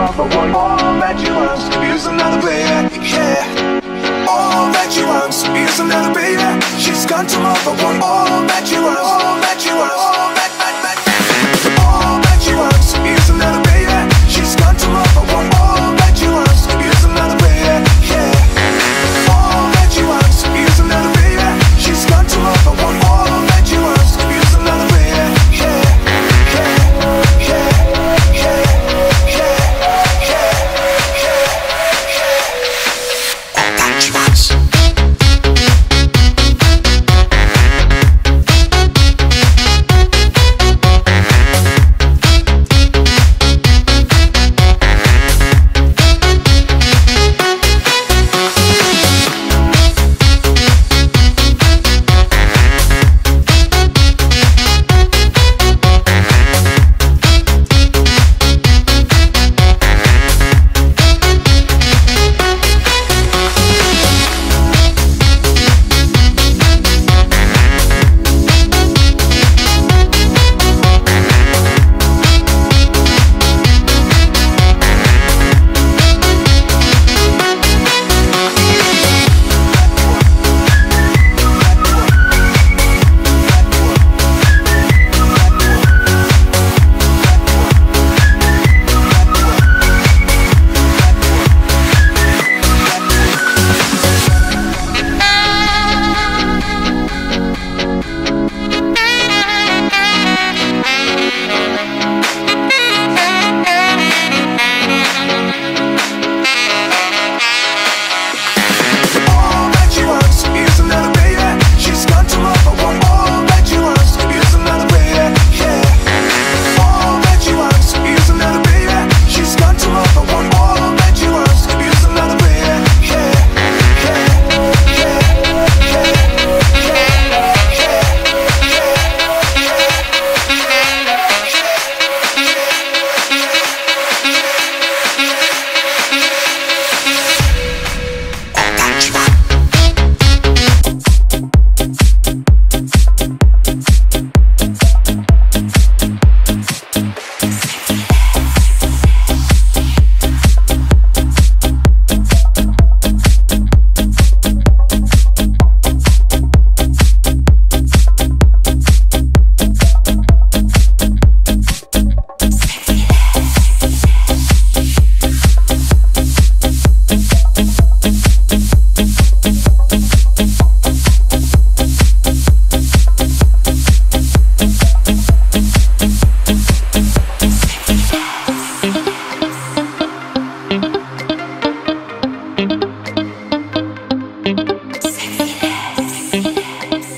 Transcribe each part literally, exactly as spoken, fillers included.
love, but one all that you want is another baby, yeah. All that you want is another baby. She's gone to love, but one all that you want, all that you want, all that, that, that. All that you want is another baby. She's gone to love, but one all that you want is another baby, yeah. All that you want is another baby. She's gone to love, but one all that you want is another baby, yeah, yeah, yeah, yeah, yeah.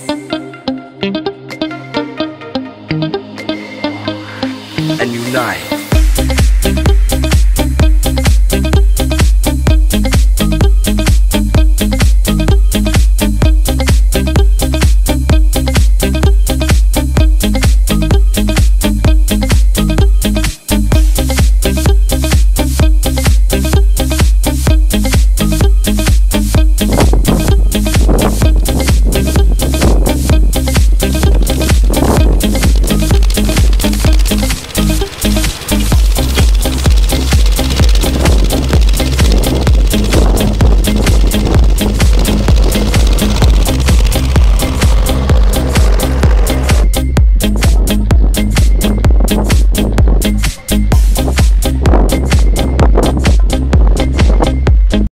And unite.